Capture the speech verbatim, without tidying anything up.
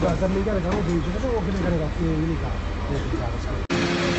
Guarda, mi carica, non dice, però che mi carica qui in Italia.